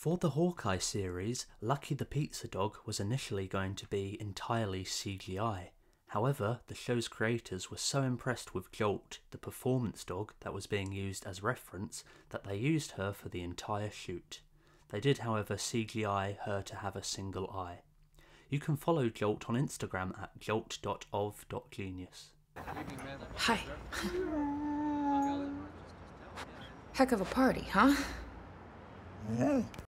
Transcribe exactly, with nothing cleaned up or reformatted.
For the Hawkeye series, Lucky the Pizza Dog was initially going to be entirely C G I. However, the show's creators were so impressed with Jolt, the performance dog that was being used as reference, that they used her for the entire shoot. They did, however, C G I her to have a single eye. You can follow Jolt on Instagram at jolt dot ov dot genius. Hi. Heck of a party, huh? Yeah.